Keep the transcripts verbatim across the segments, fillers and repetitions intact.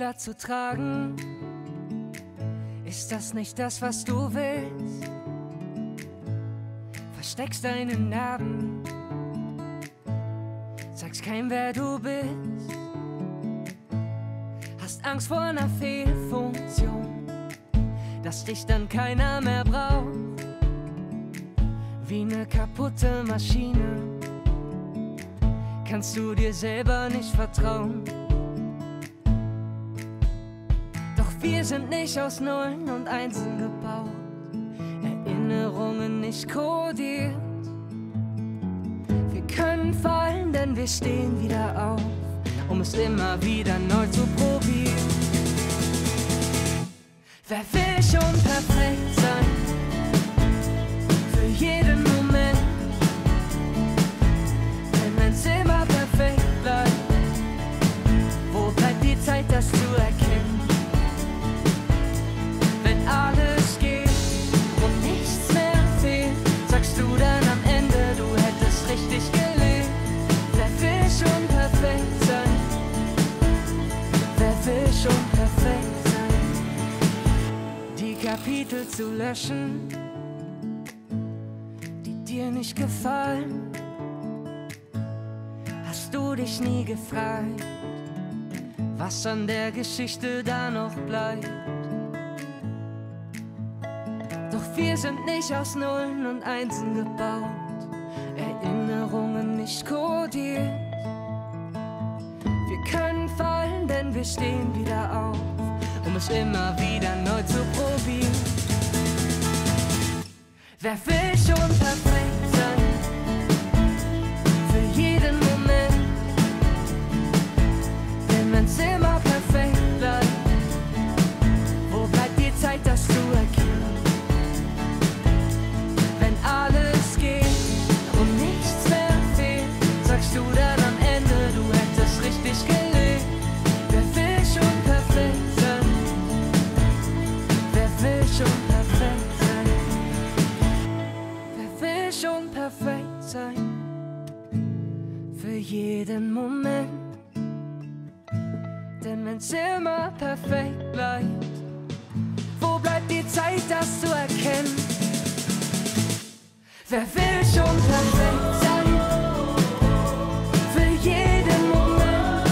Fehler zu tragen. Ist das nicht das, was du willst? Versteckst deine Narben, sagst keinem, wer du bist. Hast Angst vor einer Fehlfunktion, dass dich dann keiner mehr braucht. Wie eine kaputte Maschine kannst du dir selber nicht vertrauen. Doch wir sind nicht aus Nullen und Einsen gebaut, Erinnerungen nicht kodiert. Wir können fallen, denn wir stehen wieder auf, um es immer wieder neu zu probieren. Wer will schon perfekt sein? Für jeden Moment. Denn wenn's immer perfekt bleibt, wo bleibt die Zeit, das zu erkennen? Wenn alles geht und nichts mehr fehlt, sagst du dann am Ende, du hättest richtig gelebt. Wer will schon perfekt sein? Wer will schon perfekt sein? Die Kapitel zu löschen, die dir nicht gefallen. Hast du dich nie gefragt, was an der Geschichte da noch bleibt? Doch wir sind nicht aus Nullen und Einsen gebaut, Erinnerungen nicht kodiert. Wir können fallen, denn wir stehen wieder auf, um es immer wieder neu zu probieren. Wer will schon perfekt sein? Für jeden Moment. Denn wenn's immer perfekt bleibt, wo bleibt die Zeit, das zu erkennen? Wenn alles geht und nichts mehr fehlt, sagst du dann am Ende, du hättest richtig gelebt. Wer will schon perfekt sein? Wer will schon perfekt sein? Wer will schon perfekt sein? Für jeden Moment. Denn wenn's immer perfekt bleibt, wo bleibt die Zeit, das zu erkennen? Wer will schon perfekt sein? Für jeden Moment.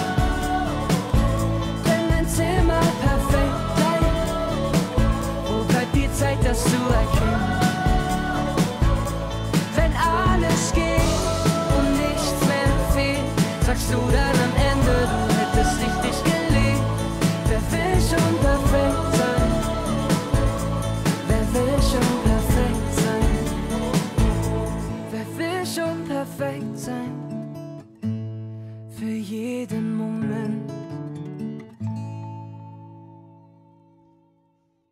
Denn wenn's immer perfekt bleibt, wo bleibt die Zeit, das zu erkennen? Wenn alles geht und nichts mehr fehlt, sagst du dann